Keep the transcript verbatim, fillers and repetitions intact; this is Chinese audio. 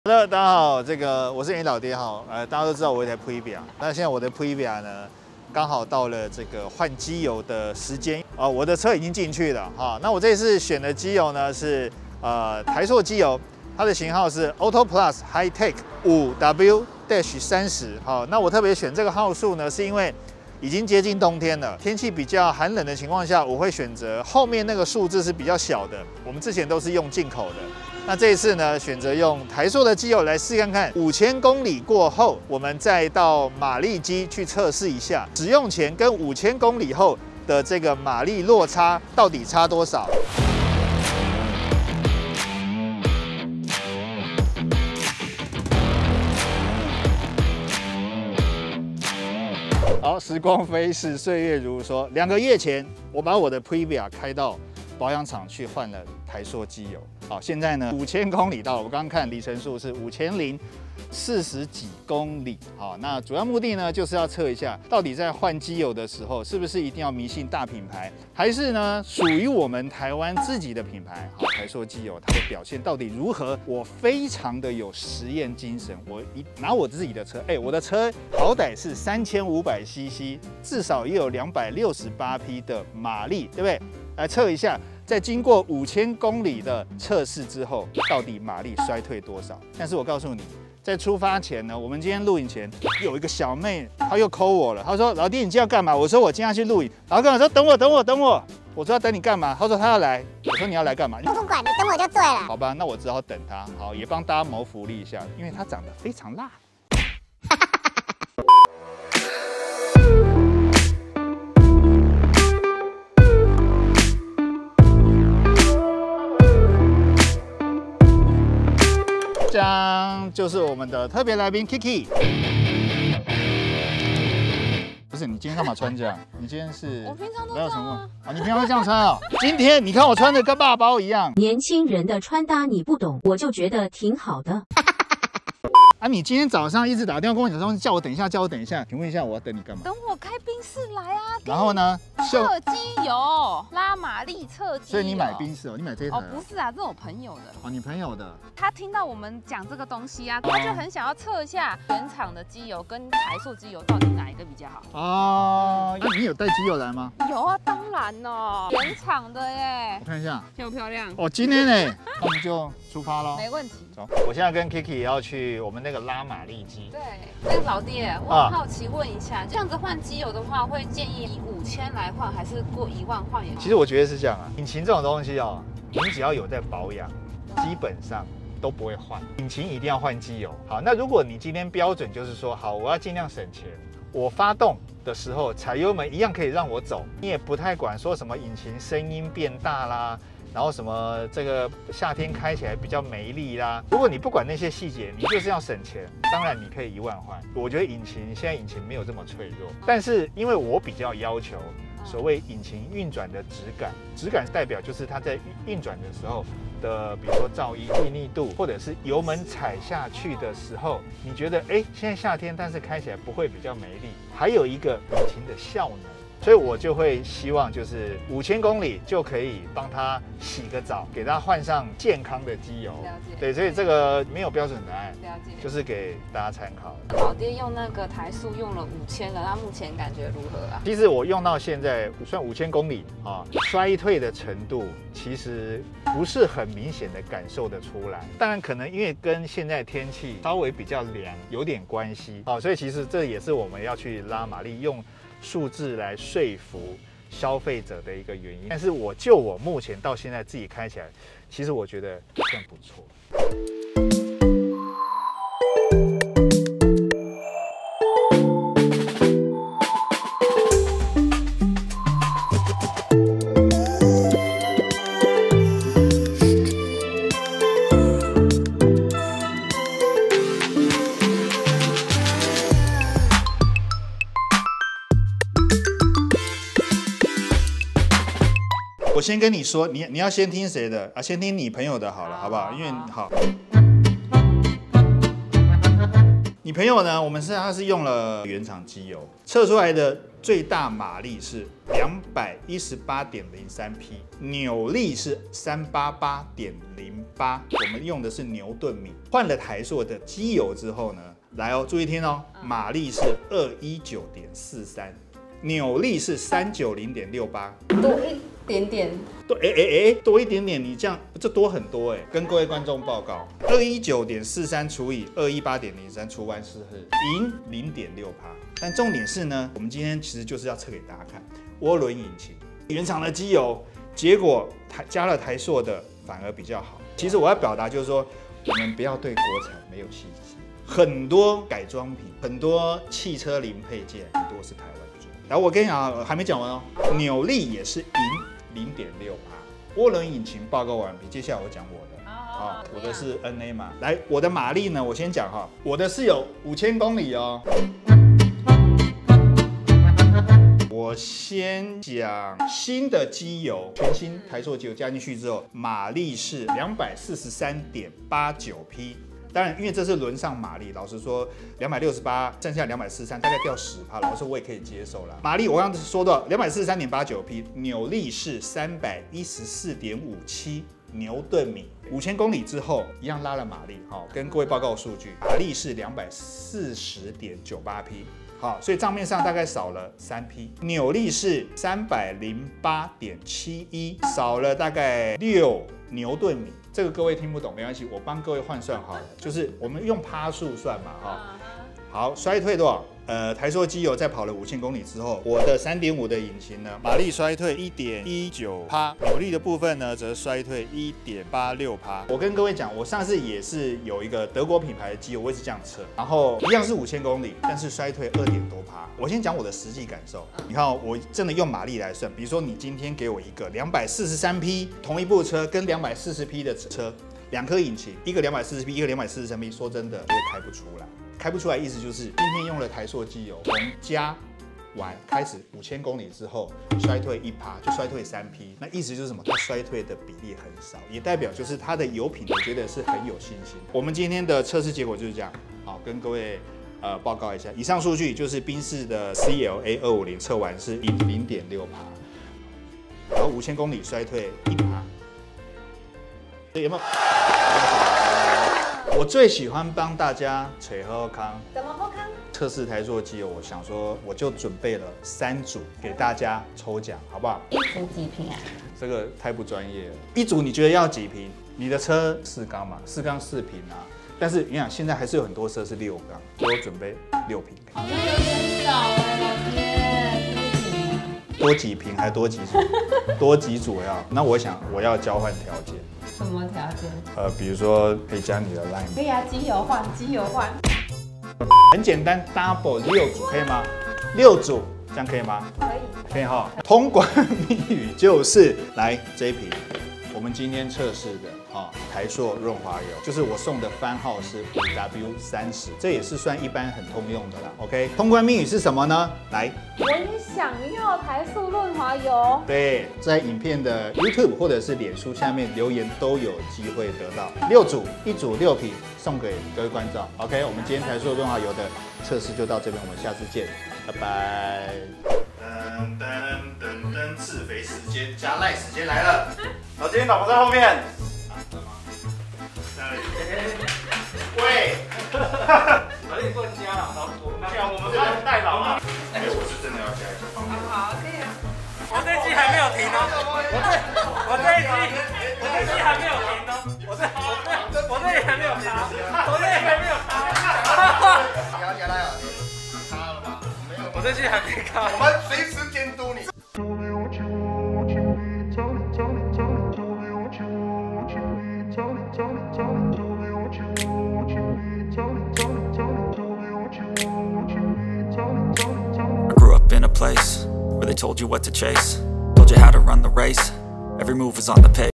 好的，大家好，这个我是你老爹哈，呃，大家都知道我有台 Previa， 那现在我的 Previa 呢，刚好到了这个换机油的时间啊，我的车已经进去了哈。那我这次选的机油呢是呃台塑机油，它的型号是 Auto Plus High Tech 五 W 三十。好，那我特别选这个号数呢，是因为已经接近冬天了，天气比较寒冷的情况下，我会选择后面那个数字是比较小的。我们之前都是用进口的。 那这一次呢，选择用台塑的机油来试看看，五千公里过后，我们再到马力机去测试一下，使用前跟五千公里后的这个马力落差到底差多少。好，时光飞逝，岁月如梭。两个月前，我把我的 Previa 开到保养厂去换了台塑机油。 好，现在呢，五千公里到了。我刚刚看里程数是五千零四十几公里。好，那主要目的呢，就是要测一下，到底在换机油的时候，是不是一定要迷信大品牌，还是呢，属于我们台湾自己的品牌？好，台塑机油它的表现到底如何？我非常的有实验精神。我一拿我自己的车，哎、欸，我的车好歹是三千五百 C C， 至少也有两百六十八匹的马力，对不对？来测一下。 在经过五千公里的测试之后，到底马力衰退多少？但是我告诉你，在出发前呢，我们今天录影前有一个小妹，她又 call 我了。她说：“老弟，你今天要干嘛？”我说：“我今天要去录影。”然后跟我说：“等我，等我，等我。”我说：“要等你干嘛？”她说：“她要来。”我说：“你要来干嘛？” 不不管，你等我就对了。 好吧，那我只好等她。好，也帮大家谋福利一下，因为她长得非常辣。将就是我们的特别来宾 Kiki。不是你今天干嘛穿这样？你今天是我平常都没有这样啊。 啊，你平常会这样穿啊？今天你看我穿的跟爸包一样。 年轻人的穿搭你不懂，我就觉得挺好的。 啊，你今天早上一直打电话跟我讲说叫我等一下，叫我等一下，请问一下我要等你干嘛？ 等我开宾士来啊！ 然后呢？ 测机油，拉马力测机油。 所以你买宾士哦？你买这一台、 哦？不是啊，这是我朋友的。 哦，你朋友的。 他听到我们讲这个东西啊，他就很想要测一下原厂的机油跟台塑机油到底哪一个比较好。 哦，那、啊、你有带机油来吗？ 有啊，当然哦，原厂的耶。 我看一下， 漂不漂亮？ 哦，今天呢，那我们就出发喽。 没问题。 走，我现在跟 Kiki 要去我们那个拉马力机。 对，那个老爹，我很好奇问一下，这样子换机油的话，会建议以五千来换，还是过一万换也？ 其实我觉得是这样啊，引擎这种东西哦，你只要有在保养，基本上都不会换。引擎一定要换机油。好，那如果你今天标准就是说，好，我要尽量省钱，我发动的时候踩油门一样可以让我走，你也不太管说什么引擎声音变大啦。 然后什么这个夏天开起来比较没力啦，如果你不管那些细节，你就是要省钱，当然你可以一万换。我觉得引擎现在引擎没有这么脆弱，但是因为我比较要求所谓引擎运转的质感，质感代表就是它在运转的时候的，比如说噪音、细腻度，或者是油门踩下去的时候，你觉得哎，现在夏天，但是开起来不会比较没力。还有一个引擎的效能。 所以我就会希望，就是五千公里就可以帮他洗个澡，给他换上健康的机油。 了解。对， 所以这个没有标准答案。 了解。就是给大家参考。 老爹用那个台塑用了五千了，他目前感觉如何啊？ 其实我用到现在算五千公里啊，衰退的程度其实不是很明显的感受得出来。当然，可能因为跟现在天气稍微比较凉有点关系。哦，所以其实这也是我们要去拉马力用。 数字来说服消费者的一个原因，但是我就我目前到现在自己开起来，其实我觉得算不错。我先跟你说，你你要先听谁的啊？先听你朋友的好了，好不好？因为好，你朋朋友呢，我们是它是用了原厂机油测出来的最大马力是两百一十八点零三匹，扭力是三百八十八点零八，我们用的是牛顿米。换了台塑的机油之后呢，来哦，注意听哦，马力是二百一十九点四三，扭力是三百九十点六八， 多一点点。 多哎哎哎，多一点点，你这样这多很多哎。跟各位观众报告，二百一十九点四三除以二百一十八点零三，除完是赢零点六趴。但重点是呢，我们今天其实就是要测给大家看涡轮引擎原厂的机油，结果台加了台塑的反而比较好。其实我要表达就是说，我们不要对国产没有信心。很多改装品，很多汽车零配件，很多是台湾做。然后我跟你讲，还没讲完哦，扭力也是赢零点六趴。涡轮引擎报告完毕，接下来我讲我的。啊，我的是 N A 嘛。来，我的马力呢，我先讲哈，我的是有五千公里哦。我先讲新的机油，全新台塑机油加进去之后，马力是两百四十三点八九匹。当然，因为这是轮上马力，老实说，两百六十八，剩下两百四十三，大概掉十趴，老实说我也可以接受啦。马力我刚刚说到两百四十三点八九匹，扭力是三百一十四点五七牛顿米。五千公里之后，一样拉了马力，好，跟各位报告数据，马力是两百四十点九八匹。好，所以账面上大概少了三匹，扭力是三百零八点七一，少了大概六牛顿米。这个各位听不懂没关系，我帮各位换算好了，就是我们用趴数算嘛，哈。好，衰退多少？呃，台塑机油在跑了五千公里之后，我的 三点五 的引擎呢，马力衰退 一点一九趴，扭力的部分呢则衰退 一点八六趴。我跟各位讲，我上次也是有一个德国品牌的机油，我也是这样测，然后一样是五千公里，但是衰退二点多趴。我先讲我的实际感受，你看、哦、我真的用马力来算，比如说你今天给我一个两百四十三匹同一部车跟两百四十匹的车，两颗引擎，一个两百四十匹，一个两百四十三匹，说真的，我也开不出来。开不出来，意思就是今天用了台塑机油，从加完开始五千公里之后衰退一趴，就衰退三匹。那意思就是什么？它衰退的比例很少，也代表就是它的油品，我觉得是很有信心。我们今天的测试结果就是这样，好，跟各位呃报告一下。以上数据就是宾士的 C L A 二五零测完是赢零点六趴，然后五千公里衰退一趴，有没有？我最喜欢帮大家吹喝康， 怎么不康？ 测试台塑机油，我想说我就准备了三组给大家抽奖，好不好？ 一组几瓶啊？ 这个太不专业了。一组你觉得要几瓶？你的车四缸嘛，四缸四瓶啊。但是你想，现在还是有很多车是六缸，我准备六瓶。 好像有点少哎，老爹，多几瓶？ 多几瓶还多几组？多几组要？那我想我要交换条件。 什么条件？ 呃，比如说可以加你的 line。 可以啊，机油换，机油换。 很简单 ，double 六组可以吗？六组这样可以吗？ 可以。 可以哈。通关密语就是来这一瓶，我们今天测试的啊、哦、台塑润滑油，就是我送的番号是 五 W 三十，这也是算一般很通用的啦。OK， 通关密语是什么呢？来， 我也想要台塑润滑油。 对，在影片的 YouTube 或者是脸书下面留言都有机会得到六组，一组六瓶送给各位观众。OK， 我们今天台塑润滑油的测试就到这边，我们下次见，拜拜。噔噔噔噔，自肥时间加赖时间来了。 老金，老婆在后面。 喂， 老金不能加了，老我们我们是代劳嘛。 哎，我是真的要加一下。 好，可以啊。 我这一季还没有停哦，我这我这一季我这一季还没有停哦，我这我这我这里还没有停，我这里还没有卡。 加加赖啊，卡了吗？没有， 我这季还没卡。 我们随时监督你。 I grew up in a place where they told you what to chase, told you how to run the race, every move was on the page.